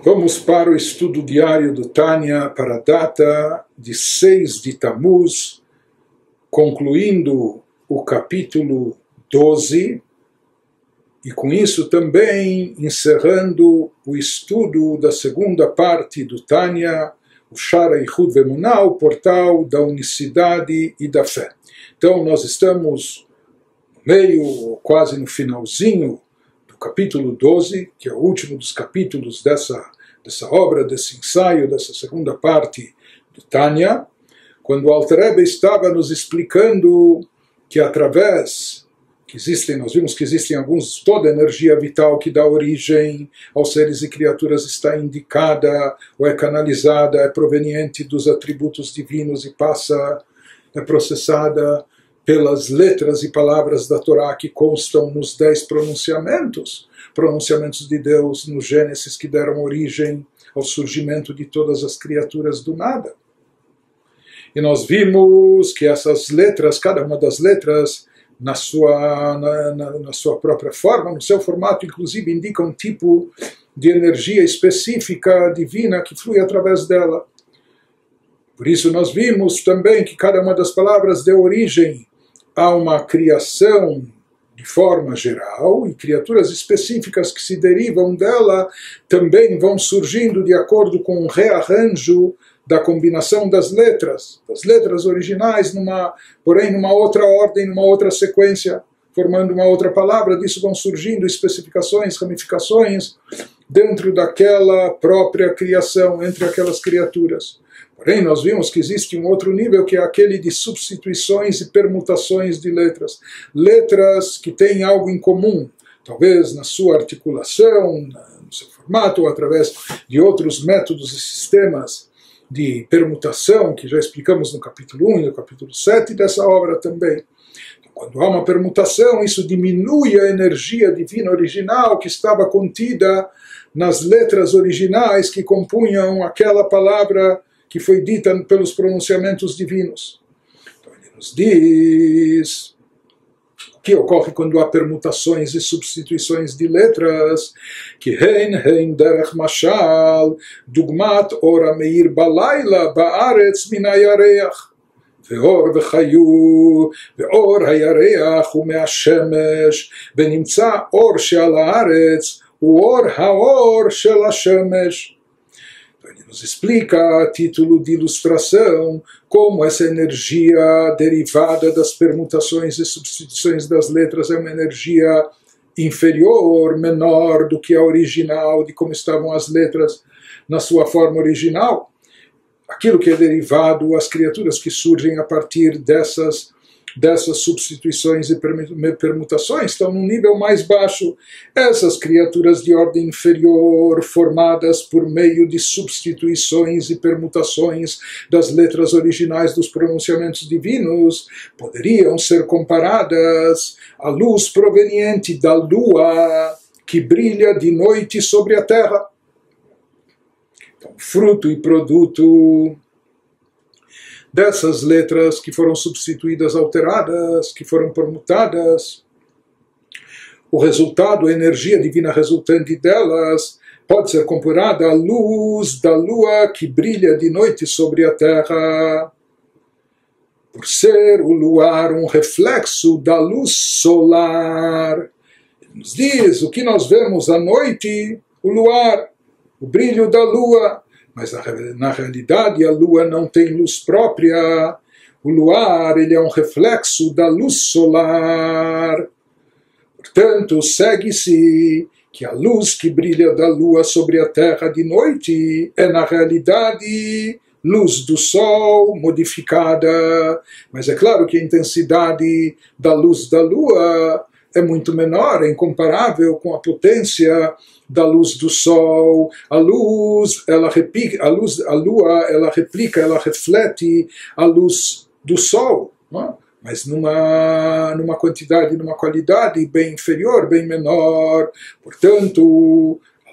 Vamos para o estudo diário do Tânia para a data de 6 de Tammuz, concluindo o capítulo 12, e com isso também encerrando o estudo da segunda parte do Tânia, o Shara Yichud Ve'emunah, o portal da unicidade e da fé. Então nós estamos no meio, quase no finalzinho, do capítulo 12, que é o último dos capítulos dessa obra, desse ensaio, dessa segunda parte do Tânia, quando o Alter Rebbe estava nos explicando que através nós vimos que existem toda a energia vital que dá origem aos seres e criaturas está indicada, ou é canalizada, é proveniente dos atributos divinos e é processada pelas letras e palavras da Torá que constam nos 10 pronunciamentos de Deus no Gênesis, que deram origem ao surgimento de todas as criaturas do nada. E nós vimos que essas letras, cada uma das letras, na sua própria forma, no seu formato, inclusive, indica um tipo de energia específica, divina, que flui através dela. Por isso nós vimos também que cada uma das palavras deu origem a uma criação de forma geral, e criaturas específicas que se derivam dela também vão surgindo de acordo com um rearranjo da combinação das letras originais, porém numa outra ordem, numa outra sequência, formando uma outra palavra. Disso vão surgindo especificações, ramificações dentro daquela própria criação, entre aquelas criaturas. Porém, nós vimos que existe um outro nível, que é aquele de substituições e permutações de letras. Letras que têm algo em comum, talvez na sua articulação, no seu formato, ou através de outros métodos e sistemas de permutação, que já explicamos no capítulo 1 e no capítulo 7 dessa obra também. Então, quando há uma permutação, isso diminui a energia divina original que estava contida nas letras originais que compunham aquela palavra que foi dita pelos pronunciamentos divinos. Então ele nos diz o que ocorre quando há permutações e substituições de letras, que hein derech mashal dugmat or meir balayla baaretz min hayareach veor vechayu veor hayareach hu me'ashemesh venimtza or she'al haaretz uor haor shel hashemesh. Ele nos explica, a título de ilustração, como essa energia derivada das permutações e substituições das letras é uma energia inferior, menor do que a original, de como estavam as letras na sua forma original. Aquilo que é derivado, as criaturas que surgem a partir dessas substituições e permutações estão num nível mais baixo. Essas criaturas de ordem inferior, formadas por meio de substituições e permutações das letras originais dos pronunciamentos divinos, poderiam ser comparadas à luz proveniente da lua que brilha de noite sobre a terra. Então, fruto e produto dessas letras que foram substituídas, alteradas, que foram permutadas, o resultado, a energia divina resultante delas, pode ser comparada à luz da lua que brilha de noite sobre a terra. Por ser o luar um reflexo da luz solar, ele nos diz o que nós vemos à noite, o luar, o brilho da lua. Mas na realidade a lua não tem luz própria. O luar, ele é um reflexo da luz solar. Portanto, segue-se que a luz que brilha da lua sobre a terra de noite é na realidade luz do sol modificada. Mas é claro que a intensidade da luz da lua é muito menor, é incomparável com a potência da luz do sol. A luz, a lua, ela replica, ela reflete a luz do sol, não é? Mas numa quantidade, numa qualidade bem inferior, bem menor. Portanto, a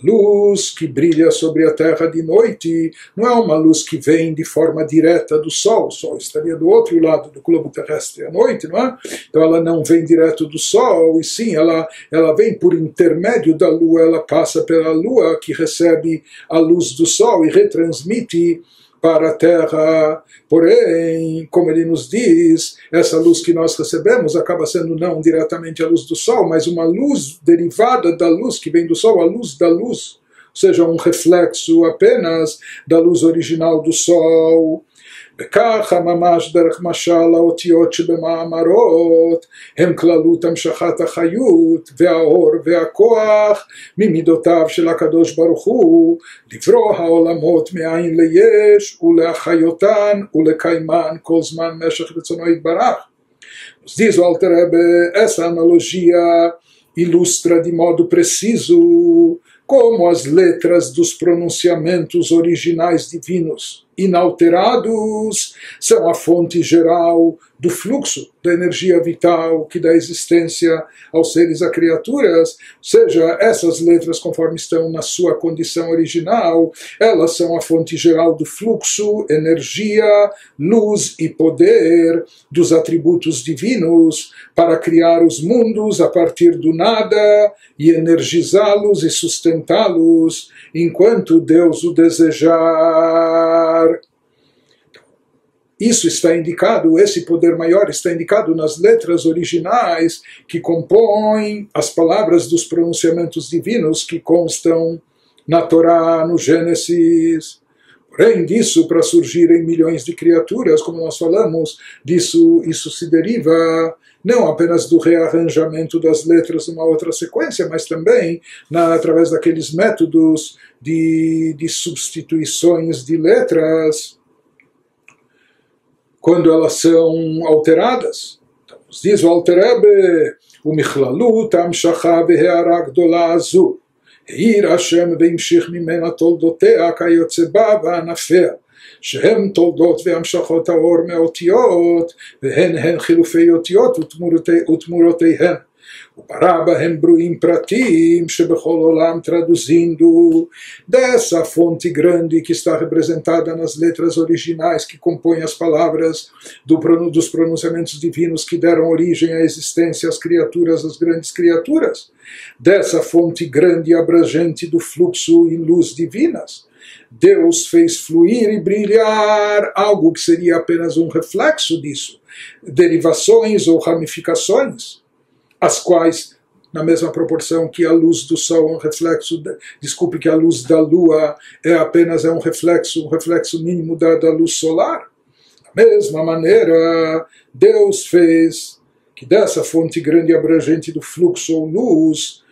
luz que brilha sobre a Terra de noite não é uma luz que vem de forma direta do Sol. O Sol estaria do outro lado do globo terrestre à noite, não é? Então ela não vem direto do Sol, e sim, ela vem por intermédio da Lua, ela passa pela Lua, que recebe a luz do Sol e retransmite para a Terra. Porém, como ele nos diz, essa luz que nós recebemos acaba sendo não diretamente a luz do Sol, mas uma luz derivada da luz que vem do Sol, a luz da luz, ou seja, um reflexo apenas da luz original do Sol. וככה ממש דרך משל האותיות שבמאמרות הם כללות המשכת החיות והאור והכוח ממידותיו של הקדוש ברוך הוא לברוא העולמות מאין ליש ולהחיותן ולקיימן כל זמן משך רצונו יתברך. Nos diz o Alter Rebbe, essa analogia ilustra de modo preciso como as letras dos pronunciamentos originais divinos, inalterados, são a fonte geral do fluxo da energia vital que dá existência aos seres, a criaturas. Ou seja, essas letras, conforme estão na sua condição original, elas são a fonte geral do fluxo, energia, luz e poder dos atributos divinos para criar os mundos a partir do nada e energizá-los e sustentá-los enquanto Deus o desejar. Isso está indicado, esse poder maior está indicado nas letras originais que compõem as palavras dos pronunciamentos divinos que constam na Torá, no Gênesis. Porém, disso, para surgirem milhões de criaturas, como nós falamos, isso se deriva não apenas do rearranjamento das letras numa outra sequência, mas também através daqueles métodos de substituições de letras, quando elas são alteradas. Então, nos diz o Alter Rebbe, ומכללות המשכה והארה גדולה הזו, העיר השם והמשיך ממנה תולדותיה כיוצא בה וענפיה, שהם תולדות והמשכות האור מאותיות, והן חילופי אותיות ותמורותיהן. וברא בהם ברואים פרטים שבכל עולם traduzindo dessa fonte grande que está representada nas letras originais que compõem as palavras dos pronunciamentos divinos que deram origem à existência às criaturas, às grandes criaturas, dessa fonte grande e abrangente do fluxo e luz divinas, Deus fez fluir e brilhar algo que seria apenas um reflexo disso, derivações ou ramificações, as quais, na mesma proporção que a luz do Sol é um reflexo, que a luz da Lua é apenas um reflexo mínimo da luz solar. Da mesma maneira, Deus fez que dessa fonte grande e abrangente do fluxo ou luz,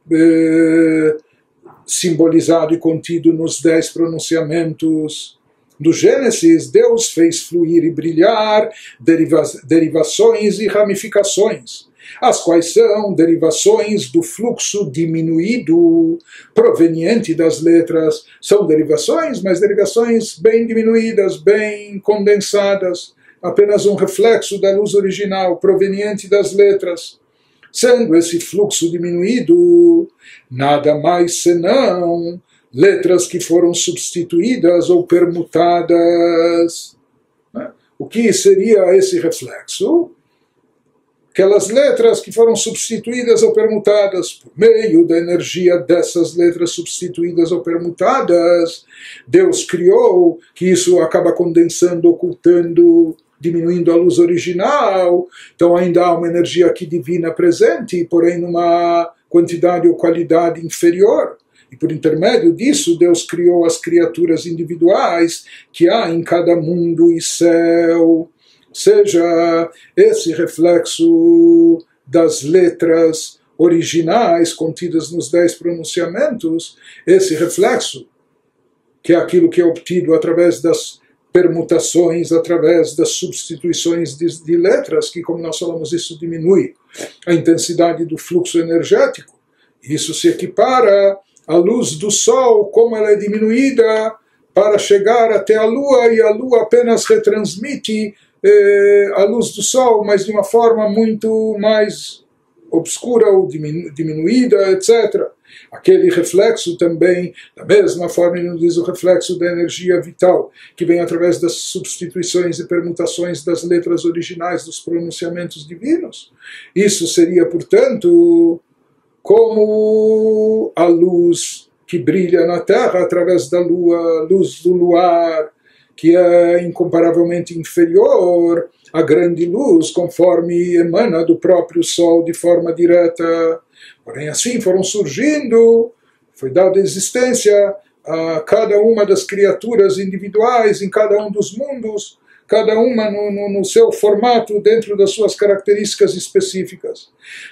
simbolizado e contido nos 10 pronunciamentos do Gênesis, Deus fez fluir e brilhar derivações e ramificações, as quais são derivações do fluxo diminuído proveniente das letras. São derivações, mas derivações bem diminuídas, bem condensadas, apenas um reflexo da luz original proveniente das letras. Sendo esse fluxo diminuído nada mais senão letras que foram substituídas ou permutadas. O que seria esse reflexo? Aquelas letras que foram substituídas ou permutadas. Por meio da energia dessas letras substituídas ou permutadas, Deus criou que isso acaba condensando, ocultando, diminuindo a luz original. Então ainda há uma energia aqui divina presente, porém numa quantidade ou qualidade inferior. E por intermédio disso, Deus criou as criaturas individuais que há em cada mundo e céu. Ou seja, esse reflexo das letras originais contidas nos 10 pronunciamentos, esse reflexo, que é aquilo que é obtido através das permutações, através das substituições de letras, que, como nós falamos, isso diminui a intensidade do fluxo energético. Isso se equipara à luz do Sol, como ela é diminuída para chegar até a Lua, e a Lua apenas retransmite a luz do Sol, mas de uma forma muito mais obscura ou diminuída, etc. Aquele reflexo também, da mesma forma ele nos diz o reflexo da energia vital, que vem através das substituições e permutações das letras originais dos pronunciamentos divinos. Isso seria, portanto, como a luz que brilha na Terra através da lua, luz do luar, que é incomparavelmente inferior à grande luz, conforme emana do próprio Sol de forma direta. Porém, assim foram surgindo, foi dada existência a cada uma das criaturas individuais em cada um dos mundos, cada uma no seu formato, dentro das suas características específicas.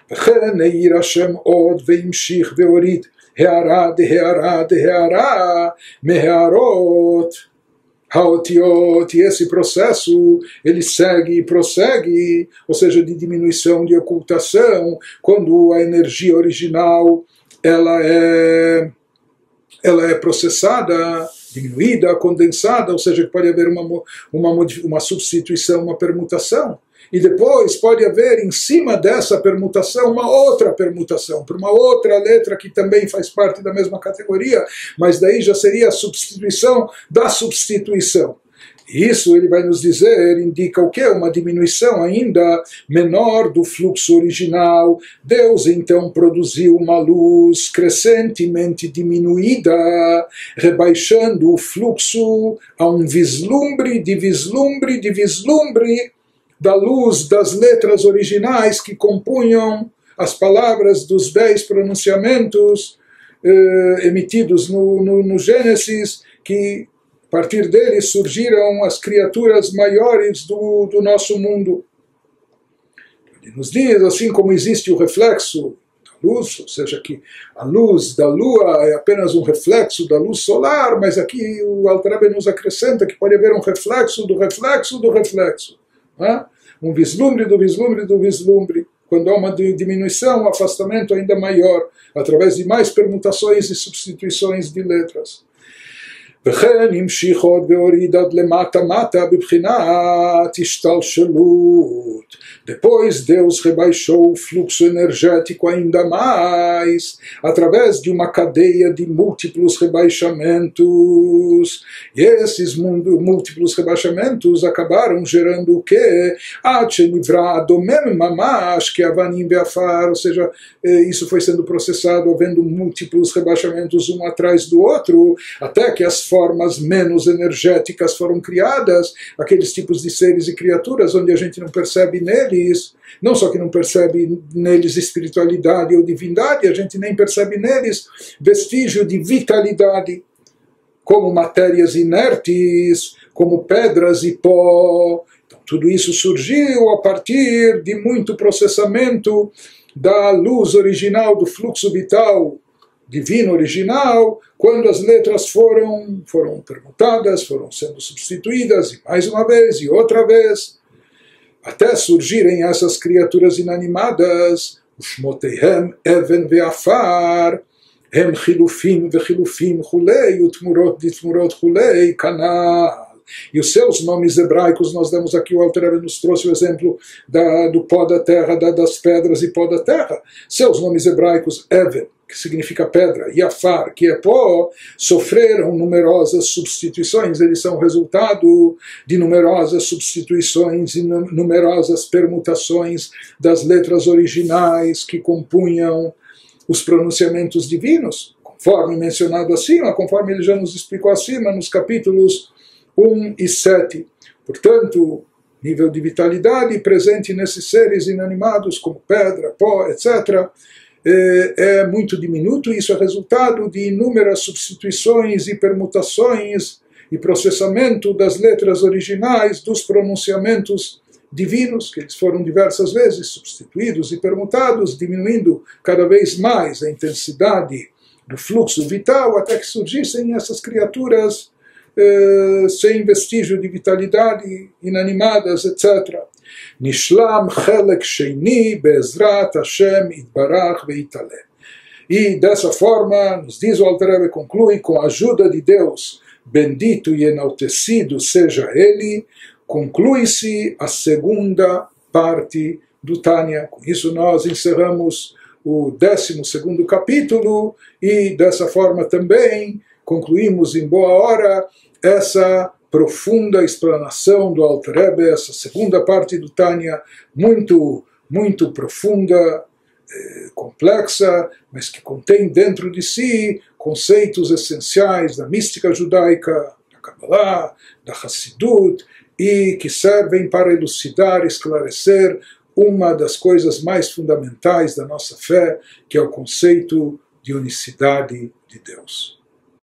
E esse processo ele segue e prossegue, ou seja, de diminuição, de ocultação, quando a energia original ela é processada, diminuída, condensada, ou seja, pode haver uma substituição, uma permutação. E depois pode haver em cima dessa permutação uma outra permutação, para uma outra letra que também faz parte da mesma categoria, mas daí já seria a substituição da substituição. Isso ele vai nos dizer, indica o quê? Uma diminuição ainda menor do fluxo original. Deus então produziu uma luz crescentemente diminuída, rebaixando o fluxo a um vislumbre de vislumbre de vislumbre da luz das letras originais que compunham as palavras dos 10 pronunciamentos emitidos no Gênesis, que a partir deles surgiram as criaturas maiores do nosso mundo. Ele nos diz, assim como existe o reflexo da luz, ou seja, que a luz da lua é apenas um reflexo da luz solar, mas aqui o Alter Rebbe nos acrescenta que pode haver um reflexo do reflexo do reflexo. Um vislumbre do vislumbre do vislumbre, quando há uma diminuição, um afastamento ainda maior, através de mais permutações e substituições de letras. וכן המשיכות והוריד עד למטה מטה בבחינת השתלשלות. Depois Deus rebaixou o fluxo energético ainda mais, através de uma cadeia de múltiplos rebaixamentos. E esses múltiplos rebaixamentos acabaram gerando o quê? Ou seja, isso foi sendo processado, havendo múltiplos rebaixamentos um atrás do outro, até que as formas menos energéticas foram criadas, aqueles tipos de seres e criaturas onde a gente não percebe neles, não só que não percebe neles espiritualidade ou divindade, a gente nem percebe neles vestígio de vitalidade, como matérias inertes, como pedras e pó. Então, tudo isso surgiu a partir de muito processamento da luz original, do fluxo vital divino original, quando as letras foram permutadas, foram sendo substituídas, e mais uma vez, e outra vez, até surgirem essas criaturas inanimadas, Shmoteihem Even ve'afar, Hem Chilufim ve'chilufim chulei, Utmurot ditmurot chulei, Kanal. E os seus nomes hebraicos, nós damos aqui, o Alter Rebbe nos trouxe o exemplo do pó da terra, das pedras e pó da terra. Seus nomes hebraicos, Even, que significa pedra, e Afar, que é pó, sofreram numerosas substituições. Eles são resultado de numerosas substituições e numerosas permutações das letras originais que compunham os pronunciamentos divinos, conforme mencionado acima, conforme ele já nos explicou acima nos capítulos 1 e 7. Portanto, nível de vitalidade presente nesses seres inanimados, como pedra, pó, etc., é muito diminuto. Isso é resultado de inúmeras substituições e permutações e processamento das letras originais dos pronunciamentos divinos, que eles foram diversas vezes substituídos e permutados, diminuindo cada vez mais a intensidade do fluxo vital, até que surgissem essas criaturas sem vestígio de vitalidade, inanimadas, etc. Nishlam chelek sheini be'ezrat Hashem itbarach ve'italeh. E dessa forma, nos diz o Alter Rebbe, conclui, com a ajuda de Deus, bendito e enaltecido seja Ele, conclui-se a segunda parte do Tânia. Com isso nós encerramos o 12º capítulo, e dessa forma também concluímos em boa hora essa profunda explanação do Alter Rebbe, essa segunda parte do Tânia, muito profunda, complexa, mas que contém dentro de si conceitos essenciais da mística judaica, da Kabbalah, da Hassidut, e que servem para elucidar, esclarecer uma das coisas mais fundamentais da nossa fé, que é o conceito de unicidade de Deus.